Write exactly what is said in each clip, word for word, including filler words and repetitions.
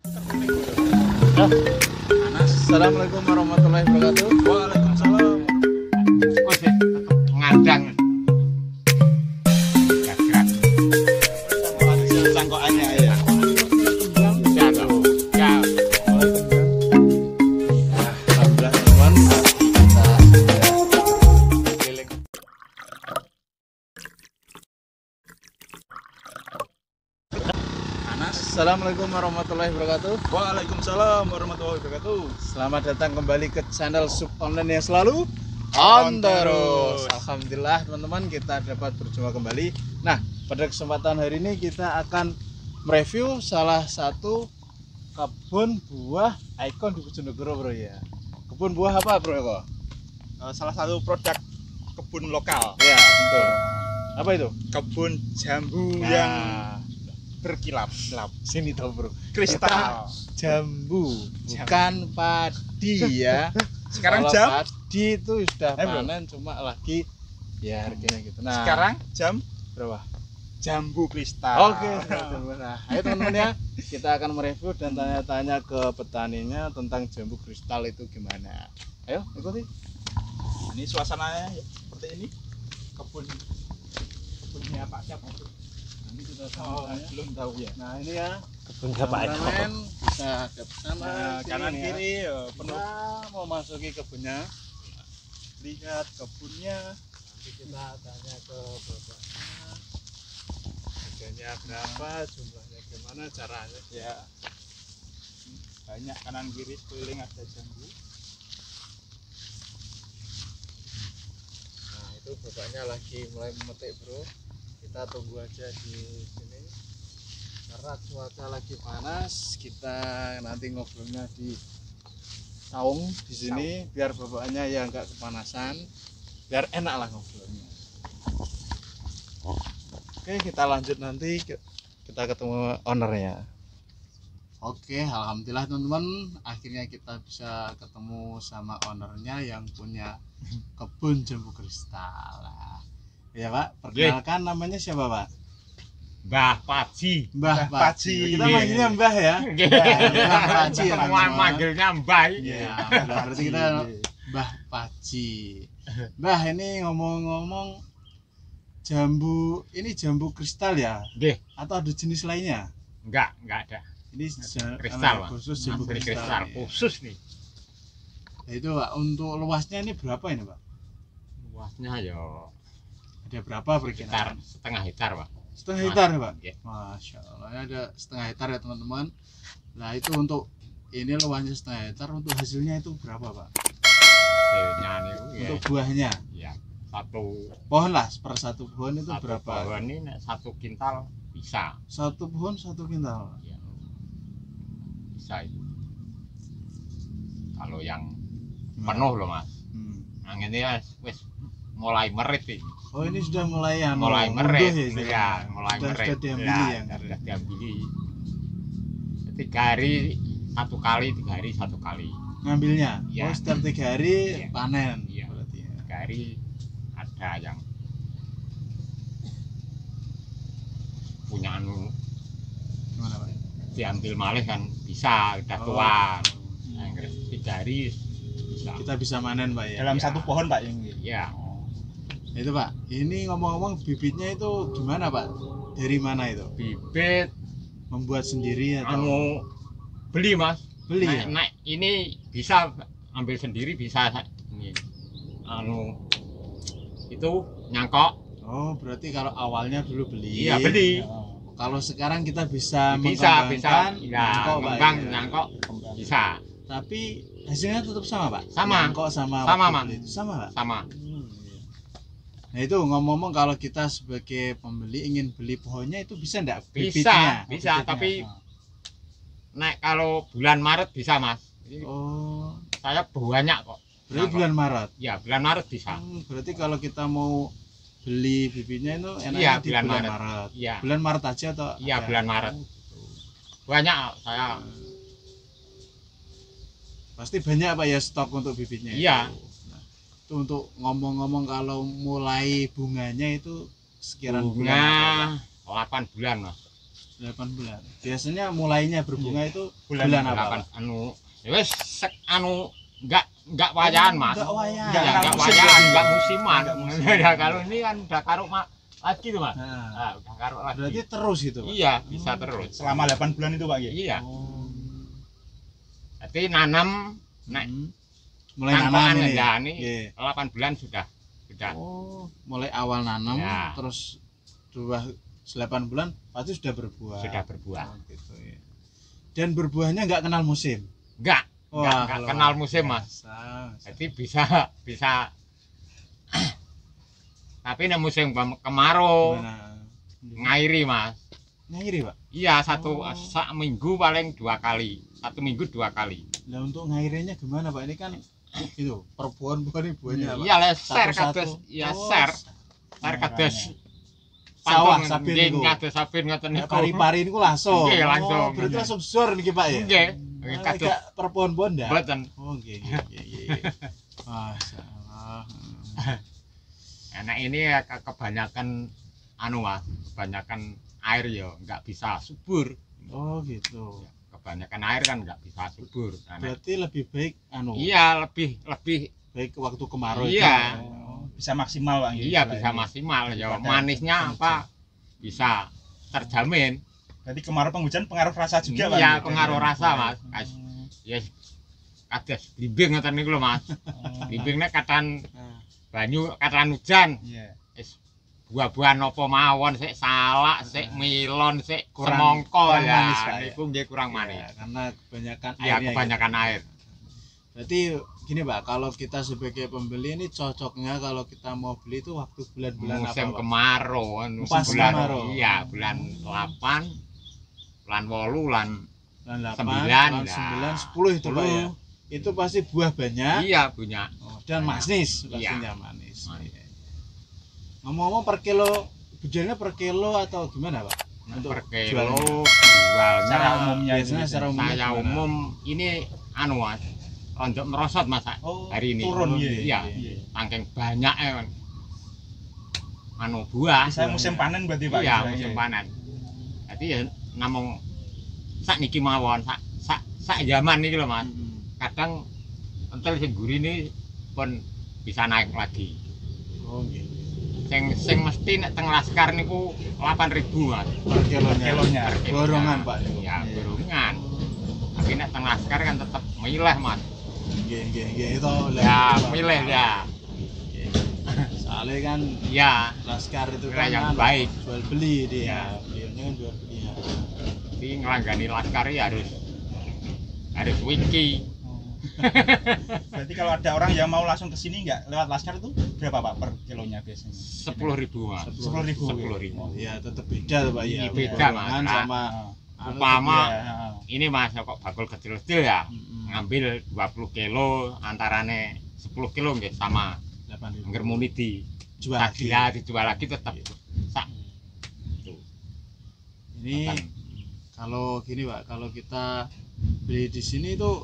Assalamualaikum warahmatullahi wabarakatuh. Waalaikumsalam. Oh, sih, ngandang. Gerak-gerak. Cangkokannya ya. Ya, toh. Ya. Alhamdulillah teman-teman, kita sudah keliling. Assalamualaikum warahmatullahi wabarakatuh. Waalaikumsalam warahmatullahi wabarakatuh. Selamat datang kembali ke channel Sub Online yang selalu On on terus. terus. Alhamdulillah teman-teman, kita dapat berjumpa kembali. Nah, pada kesempatan hari ini kita akan mereview salah satu kebun buah ikon di Bojonegoro, bro ya. Kebun buah apa, bro? Kok? Eh, salah satu produk kebun lokal. Ya, betul. Apa itu? Kebun jambu Nah, yang berkilap-kilap. sini tau, bro. Kristal. Jambu, bukan padi ya. Sekarang Kalau jam padi itu sudah Eh, bro. panen, cuma lagi ya harganya gitu. Nah, sekarang jam berapa? jambu kristal. Oke, teman-teman. Nah, ayo teman-teman ya, kita akan mereview dan tanya-tanya ke petaninya tentang jambu kristal itu gimana. Ayo, ikuti. Ini suasananya ya, seperti ini. Kebun kebunnya Pak siapa itu? Nanti kita Oh, tanya. belum tahu ya. Nah, ini ya, Kebun kameramen bisa hadap sama Nah, sini kanan nih ya. kiri ya, penuh. Kita mau masuki kebunnya. Lihat kebunnya. Nanti kita tanya ke bapaknya. Harganya berapa, jumlahnya gimana, caranya. Ya. Banyak kanan kiri sekeliling ada jambu. Nah, itu bapaknya lagi mulai memetik, bro. Kita tunggu aja di sini karena cuaca lagi panas. Kita nanti ngobrolnya di saung di sini biar bapaknya ya nggak kepanasan, biar enak lah ngobrolnya. Oke, kita lanjut nanti, kita ketemu ownernya. Oke, alhamdulillah teman-teman, akhirnya kita bisa ketemu sama ownernya yang punya kebun jambu kristal. Nah, ya Pak, perkenalkan namanya siapa Pak? Mbah Paji. Mbah Mbah Paji. Paji. Kita manggilnya Mbah ya. Mbah Paji ya, Semua teman-teman. manggilnya Mbah. Iya, berarti kita Mbah Paji. Mbah, ini ngomong-ngomong, jambu ini jambu kristal ya? Nggih, Atau ada jenis lainnya? enggak, enggak ada. Ini ja- Kristal, eh, Pak. khusus jambu Asli kristal. kristal ya. khusus nih. Nah, itu Pak, untuk luasnya ini berapa ini Pak? Luasnya ya Ada berapa sekitar perkiraan? setengah hektar, Pak. Setengah hektar ya Pak? Nggih. Masya Allah, ini ada setengah hektar ya teman-teman. Nah, itu untuk ini luasnya setengah hektar, untuk hasilnya itu berapa Pak? Hasilnya niku ya. Untuk buahnya, Ya, satu pohon lah, per satu pohon itu satu berapa? pohon ini nek satu kintal bisa. Satu pohon satu kintal. Ya. Bisa itu. Kalau yang penuh loh, Mas. Hmm. Yang ini ya wis mulai merit ini. Oh, ini sudah mulai anu, Mulai munduh merit. ya, istilahnya? Ya, mulai sudah, merit. sudah diambil Ya, ya, sudah enggak? diambil. Tiga hari satu kali, tiga hari satu kali. Ngambilnya. Iya. Oh, setiap tiga hari Iya. panen. Iya. Berarti ya. Tiga hari ada yang punya anu Gimana Pak? diambil malih kan bisa udah Oh. tua. Nah, yang tiga hari bisa. Kita bisa manen Pak ya. Dalam Ya. satu pohon Pak ini. Ya, Itu Pak. Ini ngomong-ngomong, bibitnya itu gimana Pak? Dari mana itu? bibit Membuat sendiri atau anu beli, Mas. beli Nah, ya? nah, ini bisa ambil sendiri bisa ini anu itu nyangkok. Oh, berarti kalau awalnya dulu beli. Iya, beli. Kalau sekarang kita bisa Bisa, bisa. mengembangkan Ya, nyangkok, Pak, ngembang ya. nyangkok bisa. Tapi hasilnya tetap sama Pak? Sama. Nyangkok sama Sama, waktu Mas. beli itu sama Pak? Sama. Hmm, iya. Nah, itu ngomong-ngomong, kalau kita sebagai pembeli ingin beli pohonnya itu bisa enggak? Bisa, bisa, Bibitnya. tapi nek kalau bulan Maret bisa, Mas. Ini Oh, saya banyak kok. berarti Nyangkok. bulan Maret. Ya, bulan Maret bisa. Hmm, berarti kalau kita mau beli bibitnya itu enaknya Iya, di bulan bulan Maret. Maret. Iya. Bulan Maret aja atau Iya, ada? bulan Maret. Banyak saya. Pasti banyak Pak ya stok untuk bibitnya. Iya. Itu. Nah, itu untuk ngomong-ngomong, kalau mulai bunganya itu sekiranya bulan apa, Bunga delapan bulan, Mas. Pak? delapan bulan. Biasanya mulainya berbunga itu Bulan- bulan, apa? Delapan anu ya wis sek anu enggak enggak wayahan Mas. Enggak wayahan. Enggak Enggak enggak musim wayahan, berarti. enggak musiman. Enggak musiman. Ya kalau ini kan udah karo ma- lagi tuh Mas. Nah, Nah, udah karo lagi. berarti terus gitu, Pak. Iya, bisa terus. Selama delapan bulan itu Pak ya. Iya. Oh. Jadi nanam nek Hmm. mulai tanpa nanam anu ini. ya, ini Iya. delapan bulan sudah sudah. Oh, mulai awal nanam Ya. terus dua delapan bulan pasti sudah berbuah. Sudah berbuah. Oh, gitu ya. Dan berbuahnya nggak kenal musim. Enggak, Wah, enggak, enggak luar kenal musim Mas. biasa. Jadi bisa bisa tapi nek musim pem- kemarau Gimana? ngairi Mas. Ngairi, Pak. Iya, satu Oh. sak minggu paling dua kali. Satu minggu dua kali. Lah untuk ngairinya gimana, Pak? Ini kan itu per pohon-pohon ini buahnya, Pak. Iya, leser Satu-satu. kados ya Oh, ser. Ser kados sawah pantong sabin nggih niku. kados sabin ngoten Ya, niku. pari-pari niku langsung. Nggih, langsung. Oh, berarti langsung sur niki, Pak ya. Nggih, Ah, kados Enggak per pohon-pohon ndak? mboten. Oh, nggih, nggih, nggih, nggih. Masyaallah. Enak ini ya ke- kebanyakan anu Mas, kebanyakan air ya enggak bisa subur. Oh, gitu. Kebanyakan air kan enggak bisa subur. Nah, nek- Berarti lebih baik anu. iya, lebih lebih Baik waktu kemarau Iya. itu. Oh, bisa maksimal Pak. iya istilahnya. bisa maksimal ya. Daripada Manisnya penghujan. apa bisa terjamin. Berarti kemarau penghujan pengaruh rasa juga Pak. Iya, ya? pengaruh rasa Mas. Hmm. Kas- Ya kados blimbing ngoten niku lho Mas. Blimbingnya katan Nah, banyu katan hujan. Iya. Wis buah-buahan apa mawon sik salak, sik milon, sik Kurang- semangka kurang ya. manis, Pak, ya. Niku nggih kurang ya, manis. karena kebanyakan Iya, airnya kebanyakan gitu. air. Berarti gini, Pak, kalau kita sebagai pembeli ini cocoknya kalau kita mau beli itu waktu bulan-bulan apa, Musim Pak? kemarau, kan, Pas bulan kemarau. iya, bulan delapan, bulan wolu, bulan Bulan delapan, sembilan, bulan ya. sembilan, sepuluh itu, Pak ya. Itu pasti buah banyak. iya punya. Oh, dan manis, Iya. pastinya manis. Manis. Iya. Ngomong-ngomong per kilo, bujalnya per kilo atau gimana, Pak? Untuk Per kilo jualnya? jualnya Secara umumnya itu biasanya secara umum saya gimana? umum ini anu Mas, ronjok merosot Mas Oh, hari ini. turun, iya, Iya, iya. saking banyak ya kan. Anu buah. Saya musim panen berarti Pak. Iya, istilahnya. musim panen. Jadi ya namung sak niki mawon, sak sak sak zaman niki lho Mas. Mm-mm. Kadang entel sing gurine pun bisa naik lagi. Oh, gitu. Sing sing mesti nek teng Laskar niku delapan ribu Mas. Per kilonya. Kilonya. Borongan, Pak. Iya, borongan. Tapi nek teng Laskar kan tetep milih Mas. Nggih, nggih, nggih, itu Ya, Pak. milih ya. Soalnya kan Iya, Laskar itu Wilayah kan yang anu, baik. jual beli dia. Ya. Beliaunya kan jual beli. Ya. jadi ngelanggani Laskar ya harus harus wiki. Berarti kalau ada orang yang mau langsung ke sini nggak lewat Laskar itu berapa Pak per kilonya biasanya? Sepuluh ribu Mas. Sepuluh ribu. Sepuluh ribu. Ya, tetap beda tuh, Pak ya. Iya, beda, Borongan Mas. sama Ah, anu Umpama iya, ah. ini Mas kok bakul kecil-kecil ya. Mm-mm. Ngambil dua puluh kilo antarane sepuluh kilo nggih sama delapan ribu. angger muni di Jual lagi lagi. ya dijual lagi tetap sak itu. Ini Makan. kalau gini, Pak, kalau kita beli di sini itu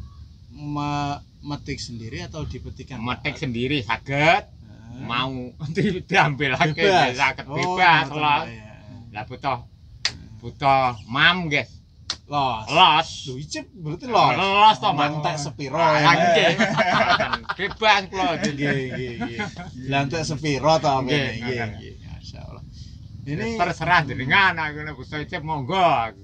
me- metik sendiri atau dipetikan? Metik sendiri saged, Nah, mau di- diambil lagi bebas. saged Oh, bebas ngoten, lah. Pak, ya. Lah butuh butuh mam guys. Los. Los. Duh, icip berarti los. Los to Mas. Lantek sepiro Ah, ya. nggih. Bebas kula. Nggih, nggih, nggih. Lantek sepiro to Nggih, ngene nggih, ngoten. nggih. Masyaallah. Ini Terserah jenengan aku nek bisa icip monggo.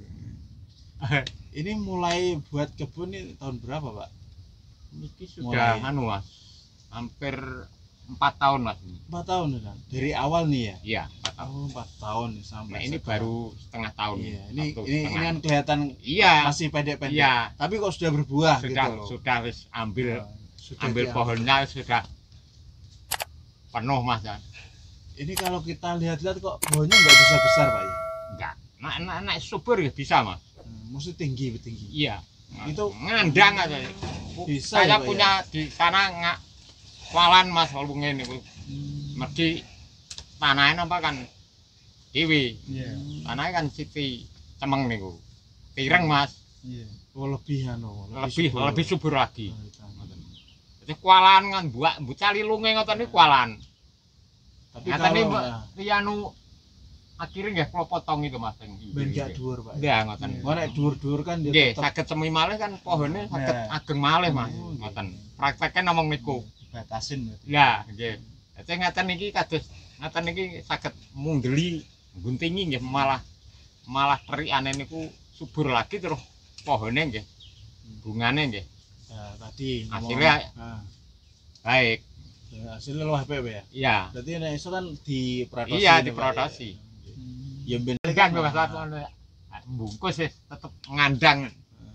ini mulai buat kebun ini tahun berapa, Pak? Niki sudah Mulai. anu Mas. Hampir empat tahun Mas. Empat tahun kan? Dari awal nih ya? Iya, empat tahun. Oh, empat tahun nih sampai Nah, ini sekarang. baru setengah tahun. Iya, ini Satu ini, ini setengah. kan kelihatan Iya. masih pendek-pendek. Iya. Tapi kok sudah berbuah Sudah gitu loh. sudah wis ambil Nah, sudah ambil diambil. pohonnya sudah penuh Mas ya. Ini kalau kita lihat-lihat kok pohonnya nggak bisa besar, Pak ya? Enggak. Nah, nah, nah subur ya bisa Mas. Hmm, mesti tinggi, tinggi. Iya. Itu ngandang aja. bisa Saya ya, Pak, punya di sana nggak kualan Mas walunge niku. Hmm. Mergi tanahnya apa kan dewi. Iya. Tanahnya kan siti cemeng niku. Tireng Mas. Iya. Oh, lebih anu, Lebih subur. lebih subur lagi. Oh, itu. Jadi kualan kan buat buat cali lunge ngoten niku kualan. Tapi Ngoten kalau niku nah, rianu akhirnya nggih kula potong itu Mas sing Ben gak dhuwur, Pak. nggih ngoten. Mau nek dhuwur-dhuwur kan dia Nggih, tetep saged semi malih kan pohone saged Nah. ageng malih Mas. Oh, nggih. Ngoten. Prakteknya namung niku. Batasin berarti. Lah, nggih. Dadi ngaten iki kados ngaten iki saged munggeli guntingi nggih malah malah terikane niku subur lagi terus pohone nggih. Bungane nggih. Nah, tadi ngomong- Hasilnya Nah, baik. hasilnya luwih apik ya. Iya. Berarti nek iso kan diproduksi. Iya, nih, Pak, diproduksi. Ya ben Kan masalah bungkus ya tetep ngandang.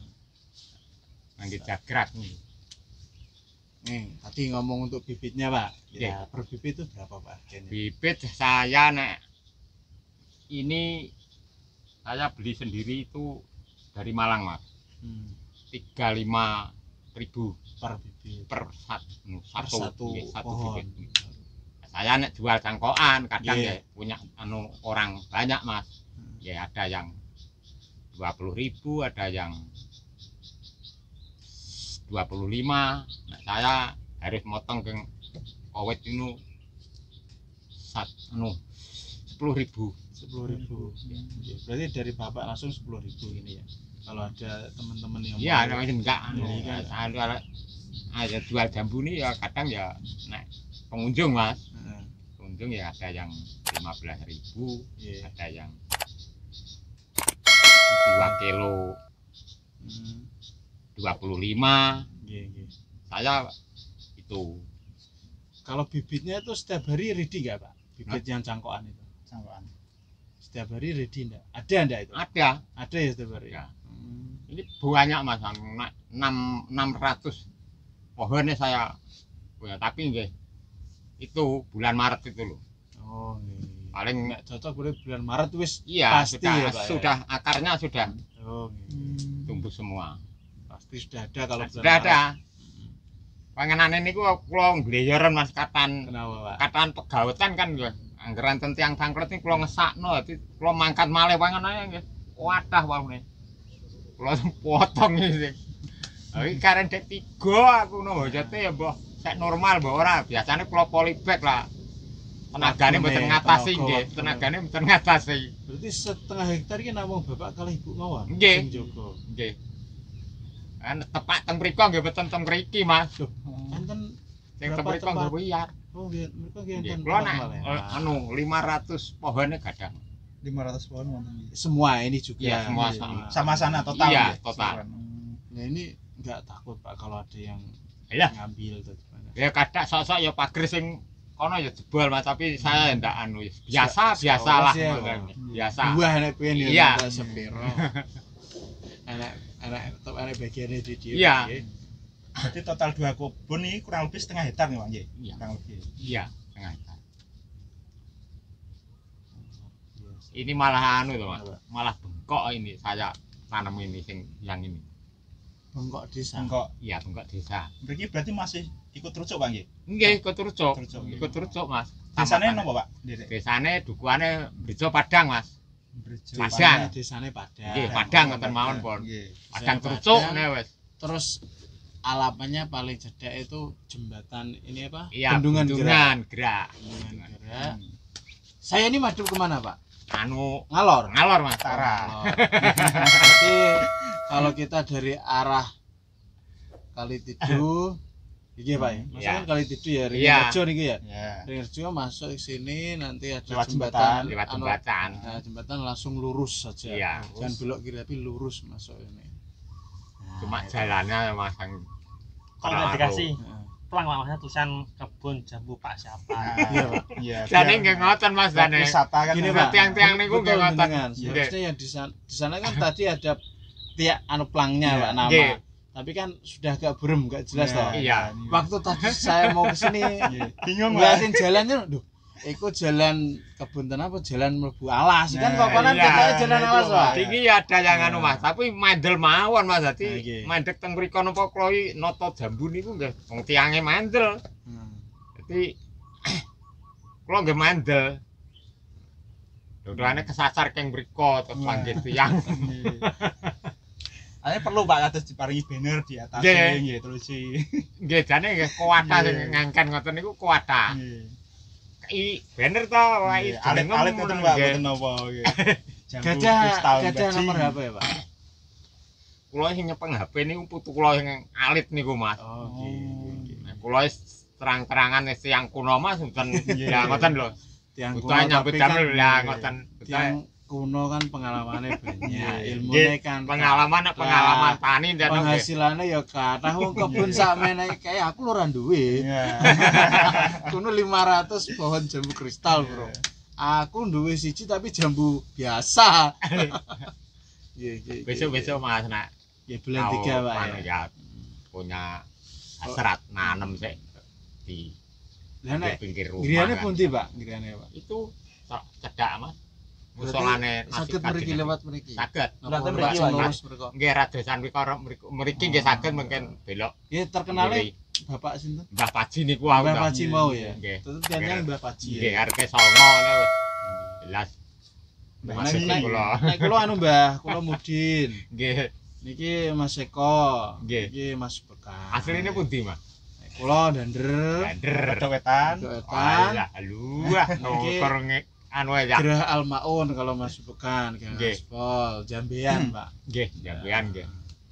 Nggih jagrak nih. Nih, tadi ngomong untuk bibitnya, Pak. Iya. Ya, per bibit itu berapa, Pak? Harganya? Bibit saya nek ini saya beli sendiri itu dari Malang Mas. Hmm, tiga puluh lima ribu per bibit. per sat, nu, Per satu, satu nggih, satu pohon. bibit. Saya nek jual cangkokan kadang Iya. ya punya anu orang banyak Mas. Hmm. Ya ada yang dua puluh ribu, ada yang dua puluh lima. Nah, saya harus motong ke kowet ini sat, anu, sepuluh ribu. sepuluh ribu. Oke, berarti dari Bapak langsung sepuluh ribu ini ya. Kalau ada teman-teman yang Iya, mau- ada enggak anu. Beli kan. Ada ada jual jambu nih ya kadang ya nek pengunjung Mas. Heeh. Pengunjung ya ada yang lima belas ribu, Iya. ada yang dua kilo Hmm, dua puluh lima. iya, iya. Saya itu Kalau bibitnya itu setiap hari ready nggak, Pak? Bibit yang cangkokan itu. Cangkokan. Setiap hari ready enggak? Ada enggak itu? ada. Ada ya setiap hari. Ya. Hmm. Ini banyak Mas, enam enam ratus pohonnya saya. Ya, tapi nggih itu bulan Maret itu loh. Oh, iya. Paling Nggak cocok boleh bulan Maret wis iya pasti sudah ya, Pak, ya? sudah akarnya sudah Oh, iya. tumbuh semua. Pasti sudah ada kalau bulan Sudah Maret. ada. Panganane niku kula ngleyoren Mas katan Kenapa, Pak? katan pegawetan kan nggih. Anggeran ten tiyang tangklet niku kula ngesakno dadi kula mangkat malih panganane nggih. Wadah wae. Kula potong iki. Lah iki karen dek tiga aku no hajate ya mbah sek normal mbah ora. Biasane kula polybag lah. Tenagane Tenaga mboten nih, ngatasi tenaga nggih. waktu. Tenagane mboten ngatasi. Berarti setengah hektar ini namung Bapak kali Ibu mawon. Nggih. Sing jaga. Nggih. Kan tepak teng mriku nggih mboten teng mriki Mas. Enten Sing teng berapa mriku tempat? nggih wiyar. oh nggih, mereka nggih Nggih, enten kula nek normal ya. eh, anu lima ratus pohone gadang. lima ratus pohon wonten. Semua ini juga. Iya, semua Iya. sama. Sama sana total. Iya, nggih? total. Hmm. Nah, ini enggak takut Pak kalau ada yang Iya. ngambil atau gimana. Ya kadang sok-sok ya pager sing kono ya jebol Mas, tapi saya ndak anu biasa Se- biasalah. seolah sih, ngoten. oh. Biasa. Buah anak pengen ya Iya. tak sepiro. anak anak top anak bagiannya di dia. Iya. nggih. Berarti total dua kebun ini kurang lebih setengah hektar nih Pak nggih. Iya. Kurang lebih. Iya, tengah hektar. Ini malah anu tuh Mas, Apa? malah bengkok ini saya tanam ini sing yang ini. Bengkok desa. Bengkok. Iya, bengkok desa. Berarti berarti masih ikut terucuk Pak nggih. Nggih, ikut terucuk. Terucuk. Ikut terucuk Mas. Desane Sama- nopo Pak? Dedek. Desane dukuhane Brejo Padang Mas. Brejo Padang. Desane Padang. Nggih, Padang ngoten mawon pun. Nggih. Padang Desane terucuk Padang. nih wis. Terus alamannya paling cedek itu jembatan ini apa? Iya, Bendungan Gerak. bendungan gerak. Bendungan Gerak. Hmm. Saya ini madep kemana Pak? Anu Ngalor. ngalor Mas. Tara. Ngalor. Berarti kalau kita dari arah Kali Tidu, iki Pak ya. Maksudnya Iya. kan Kali Tidu ya, Iya. Ringrejo niki ya. Ya. Ringrejo masuk ke sini nanti ada Lewat jembatan, Lewat anu, jembatan. nah, jembatan langsung lurus saja. Iya. Jangan belok kiri tapi lurus masuk ini. Cuma jalannya masang Kalau nggak dikasih Heeh. pelang Pak, maksudnya tulisan kebun jambu Pak siapa. Iya, Pak. Iya. jane biar- nggih ngoten Mas biar jane. wisata kan. Gini, ya. Pak. Tiang-tiang niku nggih Betul, ngoten. jenengan. Nggih. Seharusnya ya di sana, di sana kan tadi ada tiak anu pelangnya Iya. Pak nama. Nggih. Tapi kan sudah agak burem, gak jelas Nah, toh. Iya. ini. Waktu tadi saya mau ke sini Iya. Bingung Pak. ngeliatin jalannya, duh, iku jalan kebun tanah apa jalan mlebu alas kan Nah, kokonan iya. katanya jalan Nah, alas itu, Pak. Pak. Iki ya ada yang anu Mas, tapi mandel mawon Mas Nah, dadi iki. mandek teng mriku napa kula iki nata jambu niku nggih wong tiange mandel. Hmm. Dadi kula nggih mandel. Dodone kesasar keng mriku terus Wah. panggil tiang. Ane perlu Pak atus diparingi banner di atas Nggih. nggih terus si. Nggih jane nggih kuwata sing Nggih. ngangken ngoten niku kuwata. Nggih. i bener to wae Alit-alit ngoten Pak, mboten napa nggih. Jambu Gajah kristal gajah gaji. nomor H P ya, Pak? Kula sing nyepeng H P niku putu kula sing alit niku Mas. Oh, Oh. nggih. Nah, kula wis terang-terangan wis yang kuno Mas mboten ya ngoten lho. Tiang Butuh nyambut damel ya ngoten. Tiang kuno kan pengalamannya banyak, Nggih. ilmunya kan Pengalaman pengalaman tani dan penghasilannya ya kathah wong kebun sakmene kayak aku lho ra duwe. Iya. Kuno lima ratus pohon jambu kristal, Bro. Aku duwe siji tapi jambu biasa. Iya, iya. besok-besok Mas nak Ya bulan tahu tiga, Pak anu ya. ya punya hasrat nanem sik di Lah nek pinggir rumah. griyane kan. pundi, Pak? Griyane, Pak. Itu tok cedak Mas. Berarti Musolane saged mriki lewat mriki. saged. Berarti mriki, mriki Pak, lurus mriko. Nggih radosan mriko mriki nggih saged mungkin belok. Ya terkenale Kiri. Bapak sinten? Mbah Paji niku aku. Mbah Mbah. Paji mau ya. Nggih. Tetep jangan Mbah Paji Nggih ya. areke songo ngono wis. Jelas. Mbah Maksud Nani. kula. Nek kula anu Mbah, kula Mudin. Nggih. Niki Mas Eko. Nggih. Niki Mas Bekas. Asline pundi, Mas? Nek kula Dander. Dander. Wetan. Wetan. Alah, luah. Niki- Nukur nge anu ya. Gerah Almaun kalau Mas Bekan, Gang Nggih. Aspol, Jambean, Pak. Nggih, jambean nggih.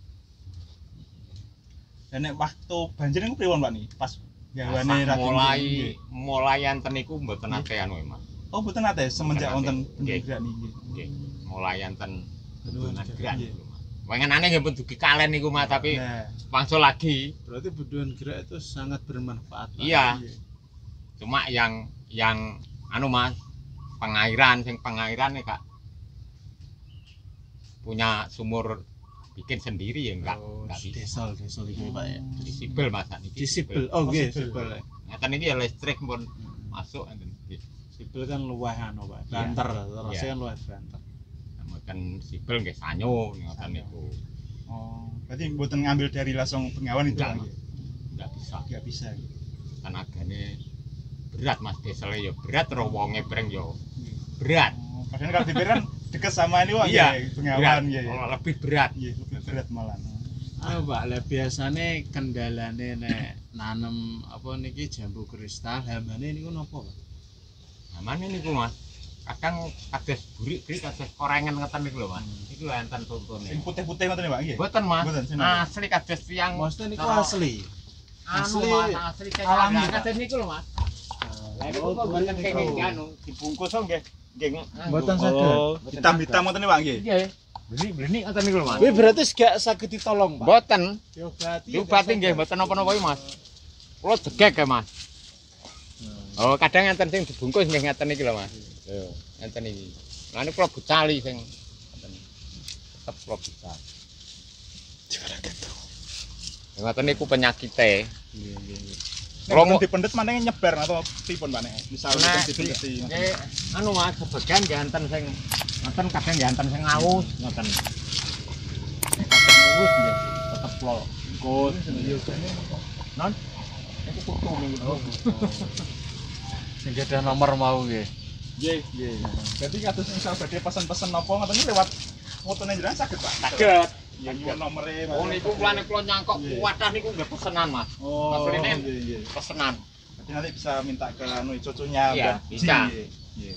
Dan nek waktu banjir niku pripun Pak nih? Pas gawane Pas ragil. mulai mulai enten niku mboten ate anu Mas. Oh, mboten nate semenjak Mboten wonten nate. penjegrak niki. Nggih. Mulai enten bendungan gerak Nggih. niku, Mas. Wengenane nggih pun dugi kalen niku Mas, tapi Nah, wangsul lagi. Berarti Bedouin Gerak itu sangat bermanfaat, Pak. Iya. Cuma yang yang anu Mas, pengairan sing pengairan nih Kak. Punya sumur bikin sendiri ya enggak Oh, enggak bisa. desol, desol iki, Pak ya. Disibel Mas niki. Disibel. Oh, nggih, sibel. sibel. Ngeten iki ya listrik pun masuk enten nggih. Sibel kan luwih anu, Pak. Iya. Banter, terus Iya. kan luwih banter. Mboten sibel nggih sanyo ngoten niku. Oh, berarti mboten ngambil dari langsung Bengawan itu Enggak, Pak? Mas. Enggak bisa. Enggak bisa. Tenagane berat Mas, desele ya berat terus wonge breng ya berat. Oh, padahal kalau dipikiran dekat sama ini Pak, Iya, nggih, Bengawan berat. ya. ya. Oh, lebih berat. Iya, lebih berat malah. Ah, Pak, lah biasane kendalane nek nanem apa niki jambu kristal, hambane niku napa, Pak? Amane niku Mas. Kadang kados burik-burik kados korengan ngeten niku lho Mas. Iku lho enten Sing contone. putih-putih ngoten ya, Pak, nggih. Mboten Mas. Mboten, sinten? Asli kados tiyang Maksudnya niku Cara- asli. anu asli- Mas, asli kayak alami, ada- Pak. kados niku lho Mas. Lah niku Oh, kok mboten niku. kayak anu. Dibungkus kok nggih. Nggih. Mboten Oh, saged. mboten Hitam-hitam ngoten ya, Pak, nggih. Nggih. Bleni-bleni ngoten niku lho Mas. Kuwi berarti gak saged ditolong, Pak. Mboten. Diobati. Diobati nggih mboten napa-napa iki Mas. Kula jegek ya Mas. Oh, kadang enten sing dibungkus nggih ngeten iki lho Mas. Lho, ngeten iki. Lah niku kula bucali sing ngeten iki. Tetep kula bucal. Ya ngeten niku penyakite. Iya, iya, iya. Kalau mau- Kalau dipendet mana nyebar atau pripun Pak nek? Misal Nah, dipendhet. nggih anu Mas, sebagian nggih enten sing ngeten kadang nggih enten sing ngaus ngoten. Nek kadang ngaus nggih tetep kula bungkus. Non. Itu kutu niku. Sing gadah nomor mau nggih. Nggih, nggih. Berarti kados misal badhe pesen-pesen napa ngoten iki lewat fotone jenengan saged Pak? Saged. Ya nyuwun nomere. Oh niku kulane kula nyangkok Iya. wadah niku nggih pesenan Mas. Oh, Maksudnya nggih, nggih. Pesenan. Berarti nanti bisa minta ke anu cucunya Iya, Mbak Ji, bisa. nggih. Nggih.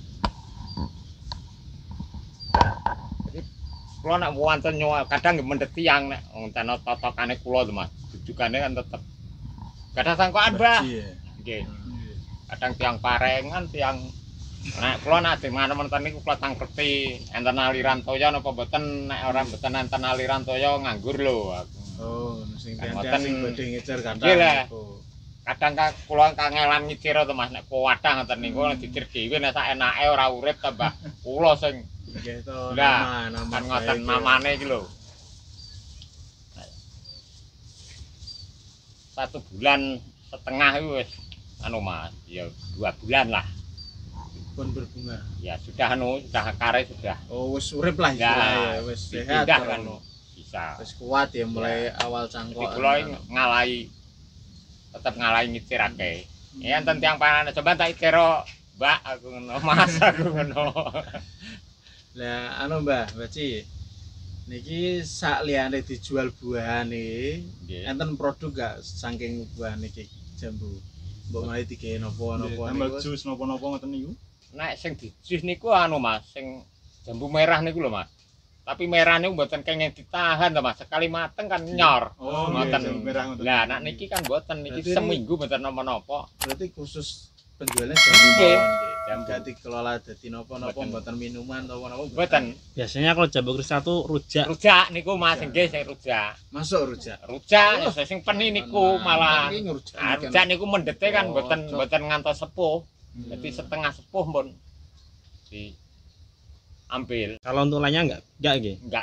Kula nek wonten nyowa kadang nggih mendhet tiyang nek wonten totokane kula to Mas. Dudukane kan tetep kadang sangkokan Mbah. Iya. Nggih. Nggih. Kadang tiang parengan, tiang nek kula nek dimanem-manem niku kula tangkreti enten aliran toya napa mboten nek ora mboten enten aliran toya nganggur lho aku. Oh, sing Kan tiang ngoten- sing badhe ngejar kandang. Nggih lah. niku. Kadang ka kula kangelan nyicir to Mas nek kuwadah ngoten niku nek dicir dhewe nek sak enake ora urip ta Mbah. Kula sing Nggih to Lah, nama nama kan ngoten baik, namane iki lho. Satu bulan setengah itu wis anu Mas, ya dua bulan lah. pun berbunga. Ya sudah anu, sudah akare sudah. Oh, wis urip lah Ya, istilahnya, wis sehat. pindah to. kan bisa. Wis kuat ya mulai awal Jadi cangkok. kula iki ngalahi tetep ngalahi nyicirake. Ya enten tiyang panane coba tak kira Mbak aku ngono, Mas aku ngono. Lah anu Mbah, Mbak Ci. Niki sak liyane dijual buahane, Nggih. enten produk gak saking buah niki jambu. mbok mari digawe napa-napa tambah niku. jus napa-napa ngoten niku. Nek sing dijus niku anu Mas, sing jambu merah niku lho Mas. Tapi merah niku mboten kenging ditahan to Mas, sekali mateng kan nyor. Oh, ngoten. jambu merah ngoten. Lah nek niki kan mboten, niki Berarti seminggu mboten napa-napa. Berarti khusus penjualnya jambu Nggih. mawon nggih. Jambu. Enggak dikelola dadi napa-napa Mboten. mboten minuman atau napa. Mboten. Biasanya kalau jambu kristal tuh rujak. Rujak niku Mas, nggih sing rujak. Masuk rujak. Rujak ya sing peni niku malah. Iki ngrujak. Ah, rujak niku mendete kan Oh, mboten cocok. mboten ngantos sepuh. Hmm. Jadi setengah sepuh pun diambil. Kalau untuk lainnya enggak enggak nggih. Enggak.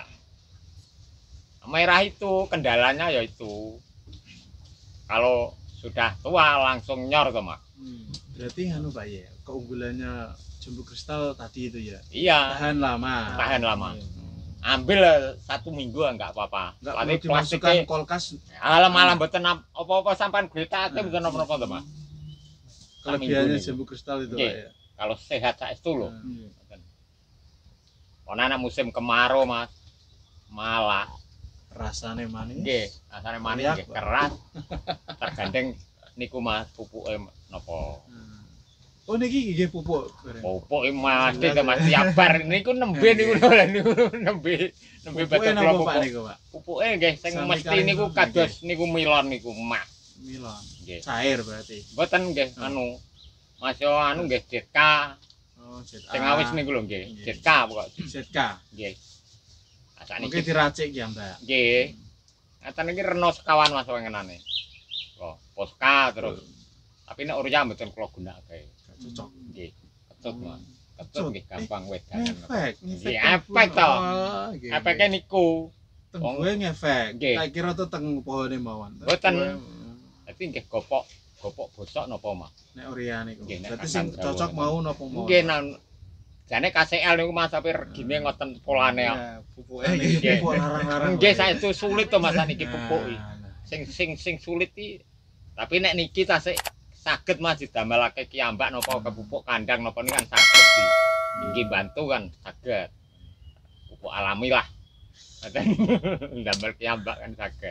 Merah itu kendalanya ya itu. Kalau sudah tua langsung nyor toh, Mas. Hmm. Berarti anu Pak ya, keunggulannya jambu kristal tadi itu ya. Iya, Tahan lama. tahan lama. Hmm. Ambil eh, satu minggu enggak apa-apa. Enggak Soalnya perlu dimasukkan plastiknya kulkas. alam-alam mboten ap- apa-apa sampean gletate mboten apa-apa toh, Mas. Kelebihannya Minggu niku. jambu kristal itu Nggih. Pak ya. Kalau sehat saestu lho. Hmm. Ono anak musim kemarau, Mas. Malah Rasanya manis. nggih, rasane manis Riak, nggih, Pak. keras. Tergandeng niku Mas pupuke napa. Hmm. Oh niki nggih pupuk bareng. Pupuke Mas iki Mas Yabar niku nembe niku lho niku nembe nembe Pupuke betul napa pupuk. Pak niku Pak? Pupuke nggih sing Sami mesti kali niku ngono, kados niku milon niku Mas. Milon. Nggih. Cair berarti. Mboten nggih Hmm. anu. Mas yo anu nggih Jetka. Oh, Z A. Sing awis niku lho nggih. Nggih. Jetka pokok. Z K. Nggih. Asane Mungkin diracik ya Mbak. nggih. Ngaten iki reno sekawan Mas wengenane. Oh, Poska terus. Tapi nek urunya mboten kula gunakake. Gak cocok. Nggih. Ketut Mas. Ketut Ketut. nggih gampang wedangan. Ngefek, ngefek. Nggih, efek to. Oh, nggih, Efeke nggih. niku. Tenggoe ngefek. Nggih. Tak kira tuh teng pohone mawon. Mboten. Tenggoe, Dadi nggih gopok, gopok bosok napa Mas? Nek Oria niku. Nggih, nek Berarti Kacang sing Jawa cocok niku. mau napa mawon. Nggih nang jane K C L niku Mas tapi regine ngoten polane. kok. Ya, pupuke niki Nggih. pupuk larang-larang. Nggih saestu sulit to Mas niki pupuk iki. Nah, nah. Sing sing sing sulit iki. Tapi nek niki tasik saged Mas didamelake kiambak napa ke pupuk kandang napa niku kan saged di. Nggih bantu kan saged. Pupuk alami lah. Ngoten. Ndamel kiambak kan saged.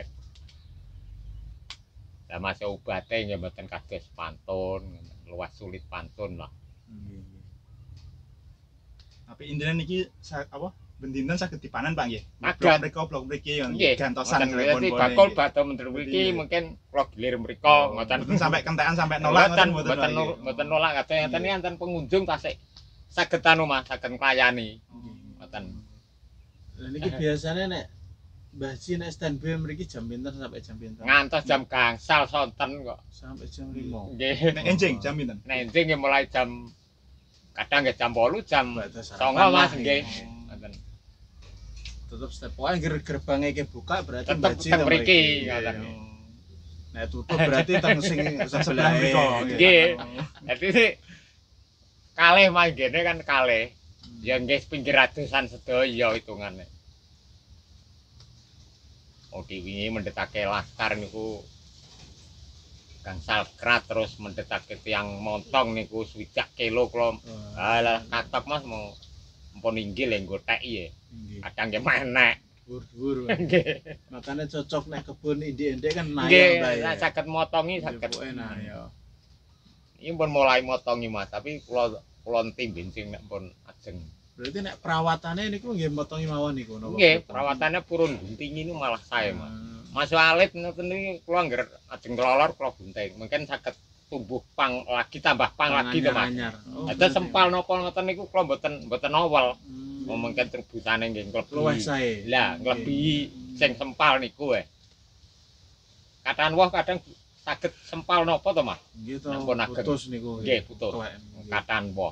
Lah Mas obate nggih mboten kados pantun, luas sulit pantun lah. Nggih, nggih. Tapi intinya niki sa- apa? Bendinten saged dipanen Pak nggih. Agak. Blok mriko blok mriki ngoten. Nggih, Gantosan ngoten. telepon Dadi pone bakul nggih. badhe menteri mriki Iya. mungkin kula gilir mriko ngoten. Mboten sampai kentekan sampai nolak Mboten ngoten mboten Pak, nggih. nol- mboten nolak kadang ngoten Iya. iki enten pengunjung tasik saged anu Mas, saged nglayani. Ngoten. Lah niki biasanya nek Mbah Ji nek standby mriki jam pinten sampai jam pinten? Ngantos jam gangsal sonten kok. Sampai jam lima. Nggih. Nek enjing jam pinten? Nek enjing nggih mulai jam kadang nggih jam delapan jam Batas songo sarapan Mas lah, nggih. ya. Ngoten. Tetep step pokoke ger gerbangnya ke buka berarti Tetep Mbah Ji teng teng mriki, mriki. ngoten. Iya. Nek tutup berarti teng sing Sebelah sebelah mriko. Nggih. Dadi sih kalih manggene kan kalih. Ya nggih pinggir ratusan sedaya hitungane. Oke wingi mendetake laskar niku gangsal krat terus mendetake tiang montong niku swidak kilo kula. Alah katok Mas mau mpun inggil ya nggotheki ya. Nggih. Kadang nggih menek. Dhuwur-dhuwur. Nggih. Makanya cocok nek kebun indik-indik kan nayang Nggih, Mbah ya. nek saged motongi saged. Pokoke nayang. Iki pun mulai motongi Mas, tapi kula kula enti bensin nek pun ajeng. Berarti nek perawatannya niku nggih motongi mawon niku napa? Nggih, perawatannya purun gunting ini malah saya Mas. Mas alit ngoten iki kula ngger ajeng kelolor kula gunting. Mungkin saged tumbuh pang lagi tambah pang lagi to Mas. Anyar. Oh, Ada sempal napa ngoten niku kula mboten mboten awal. Hmm. Oh, mungkin terbusane nggih Luwih nglebihi. sae. Lah, Nggih. nglebihi sing sempal niku eh. Kadang woh kadang saged sempal napa to Mas? Nggih to. Nyampun ageng. Putus niku. Nggih, putus. Tuwek. Nggih. Kadang woh.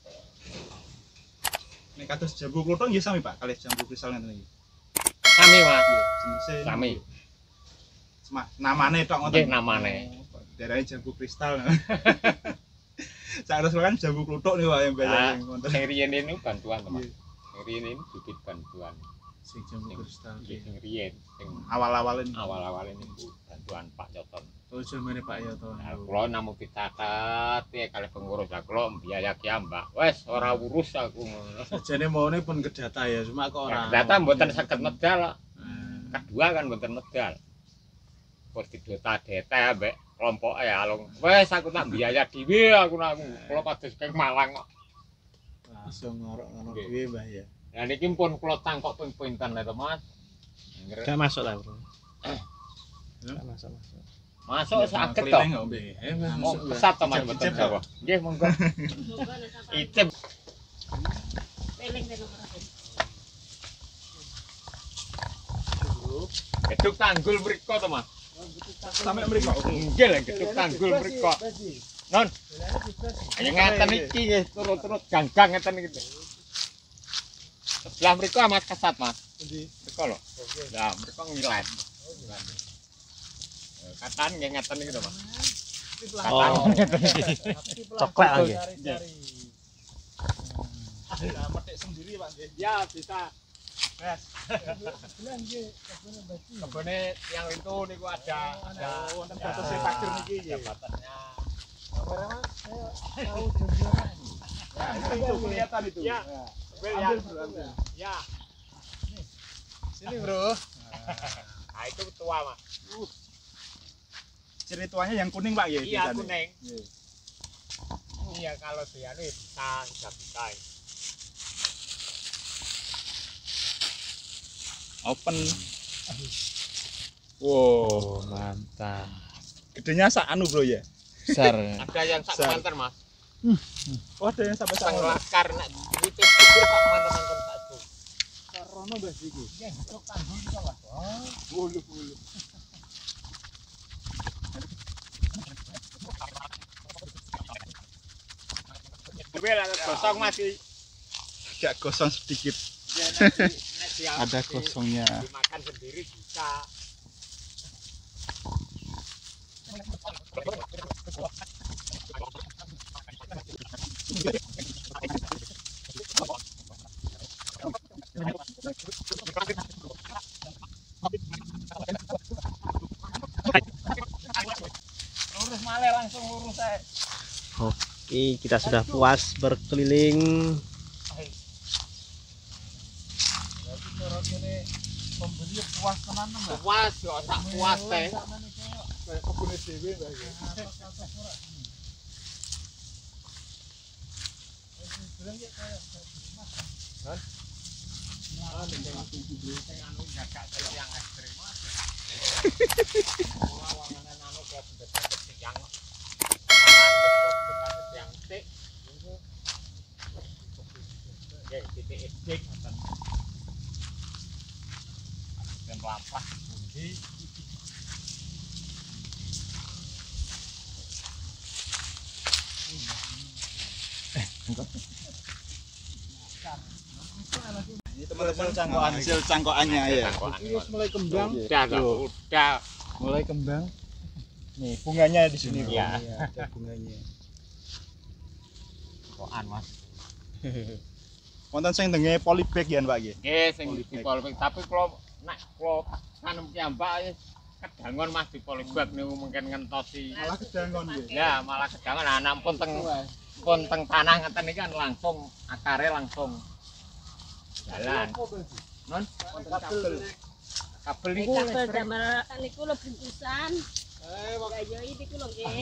Nek kados jambu klothok nggih sami Pak, kalih jambu kristal ngeten iki. Sami Mas. Nggih, jenise Sami. Cuma namane tok ngoten. Nggih, namane. Daerahnya jambu kristal. Saya harus kan jambu klothok nih Pak yang Ah, banyak ngoten. sing riyen ini bantuan to Mas. Nggih. Sing riyen ini bibit bantuan. Sing jambu kristal. Nggih, Nggih. sing riyen sing Awal-awal ini. awal-awal ini Bu, bantuan Pak Coton. Oh jamane Pak Yoto. Nah, kula namung dicatet ya kalih pengurus ya kula mbiaya kiambak. Wes ora urus aku ngono. Sajane maune pun kedata ya, cuma kok ora. Data mboten saged medal. Eh, Kedua kan mboten medal. Terus didota deta ambek kelompok ya alung. Wes aku tak biaya dhewe aku nak kula padus keng Malang kok. Langsung ngorok ngono dhewe Mbah ya. Lah niki pun kula tangkok ping-pinten lho, Mas. Gak masuk lah, Bro. Gak masuk, masuk. Masuk saged to. Keliling kok, Mbak. Eh, Mbah, Mau masuk, Mbah. pesat to Mas mboten Icip, Jawa. Nggih monggo. Icip. Geduk tanggul mriko to, Mas. Sampai mriko. Nggih lho geduk tanggul mriko. Non. Ya ngaten iki nggih turut-turut ganggang ngeten iki. Sebelah mriko Mas kesat, Mas. Endi? Mriko lho. Lah mriko ngilet. Katan nggih ngeten iki to, Mas. Oh, coklat lagi. Nah, metik sendiri Pak nggih. Ya bisa. Mas. Kebune yang itu niku ada ada Wonten batasé pager niki ya nggih. batasnya. Nah, itu itu kelihatan itu. Ya. Ambil, Bro, ambil. Ya. Sini, Bro. Nah, itu tua, Mas. Ciri tuanya yang kuning Pak ya. Iya, kuning. Nggih. Iya, kalau dia ini bisa, bisa bisa. Open. Wow, Wow, mantap. gedenya sak anu Bro ya. Besar. Ada yang sak Besar. mantan, Mas. Oh, ada yang sampai sak Sang anu. laskar nek itu pikir sak mantan mantan satu. Sarono Mbah iki. Nggih, cok tanggul kita, Mas. Bulu-bulu. Dewe lah gosong mati. Agak gosong sedikit. Ada gosongnya. Dimakan sendiri bisa. Lurus malah langsung lurus saya. Oke, kita sudah puas berkeliling. Pembeli puas tenan Mbah. Puas yo tak puas teh. Kayak kebune dhewe Mbah ya. Yang ekstrim. Yang tik. Ya, titik edik ngoten. Dan lampah pundi. Ini teman-teman cangkokan hasil cangkokannya ya. Ini wis mulai kembang. Udah, Tuh. udah. Mulai kembang. Nih, bunganya di sini. Bro. Iya. Iya, ada bunganya. Kokan, Mas. Wonten sing denge polybag ya Pak nggih. Nggih, sing di polybag, tapi kalau nek kalau tanam piyambak kedangon Mas di polybag niku mungkin ngentosi. Malah kedangon nggih. Ya, malah kedangon anak pun teng pun teng tanah ngeten iki kan langsung akare langsung jalan. Non, wonten kabel. Kabel niku kabel damel niku lho bungkusan. Eh, ya yo iki niku lho nggih.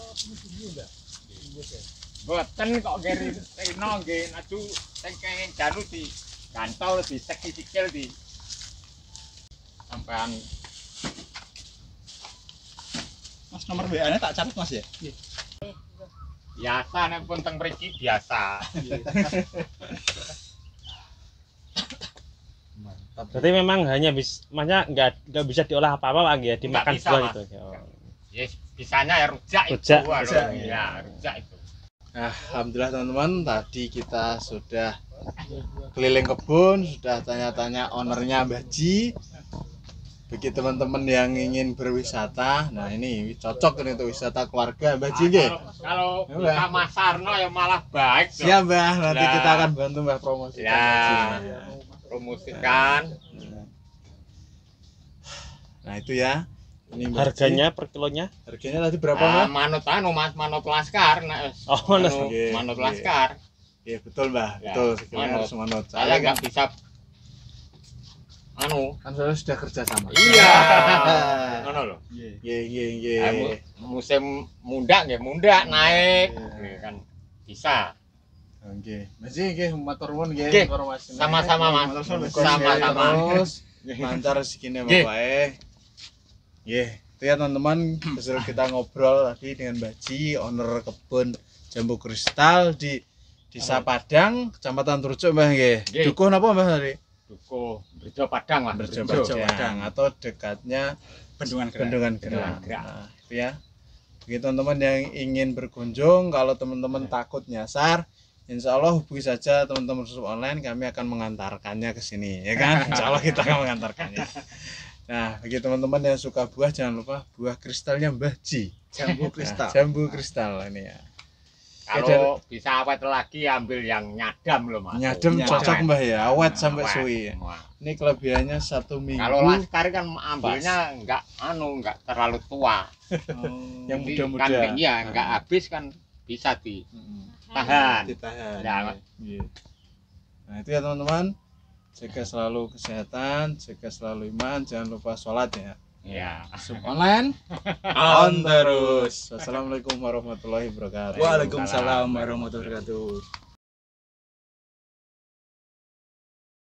boten kok ngeri rino nggih aju sing kenging janu di gantol di seki sikil di sampean. Mas nomor W A-nya tak catat Mas ya? Biasa nek pun teng mriki biasa. Mantap. Berarti memang hanya bisa, makanya nggak nggak bisa diolah apa-apa Pak ya, dimakan bisa, buah Mas. gitu. Oh. Yes, bisanya ya rujak, Rujak. itu. Waduh, Rujak, ya, rujak itu. Nah, alhamdulillah teman-teman, tadi kita sudah keliling kebun, sudah tanya-tanya ownernya Mbah Ji. Bagi teman-teman yang ingin berwisata, nah ini cocok ini untuk wisata keluarga Mbah Ji nggih. Kalau Ya, bisa Mbah. Mas Sarno ya malah baik. loh. Siap Mbah, nanti Ya. kita akan bantu Mbah promosikan Ya. Mbah Ji. Promosikan. Nah itu ya. Ini Mbah Ji. Harganya per kilonya? Harganya tadi berapa Ah, Mbah? manut anu Mas, manut laskar. Nah, Oh, anu, manut. Oke, manut oke. laskar. Iya betul Mbah, Ya, betul. Sekiranya manut. harus manut. Saya Saya nggak kan, bisa anu. kan saya sudah kerja sama. Iya. Ngono lho. Nggih. Nggih, nggih, nggih. Ayo, musim mundak nggih, mundak naik nggih kan bisa. Oke, masih nggih matur nuwun nggih Nggih, informasinya. sama-sama, Mas. Sama-sama. Terus lancar segini Nggih. Bapak. Nggih, itu ya teman-teman, hasil kita ngobrol tadi dengan Mbak Ji, owner kebun jambu kristal di Desa Padang, Kecamatan Trucuk, Mbah nggih. Nggih. Dukuh napa Mbah tadi? Dukuh Berjo Padang lah. Berjo Berjo Padang atau dekatnya Bendungan Gerak. Bendungan Bendungan Gerak. Gerak. Nah, itu ya. Bagi teman-teman yang ingin berkunjung, kalau teman-teman takut nyasar, insya Allah hubungi saja teman-teman Susup Online, kami akan mengantarkannya ke sini, ya kan? Insya Allah kita akan mengantarkannya. Nah, bagi teman-teman yang suka buah, jangan lupa buah kristalnya Mbah Ji. Jambu kristal. Nah, jambu kristal ini ya. Kalau bisa awet lagi ambil yang nyadam loh Mas. Nyadem Nyadem. cocok Mbah ya, awet sampai Awet. suwi. Wah. Ini kelebihannya satu minggu. Kalau laskar kan ambilnya enggak anu enggak terlalu tua. Yang Jadi muda-muda. Kan, iya, enggak habis kan bisa di Mm-mm. tahan. Ditahan. Ya, Iya. Nah itu ya teman-teman, jaga selalu kesehatan, jaga selalu iman, jangan lupa sholat ya. ya. Susup Online On terus. Wassalamualaikum warahmatullahi wabarakatuh. Waalaikumsalam warahmatullahi wabarakatuh.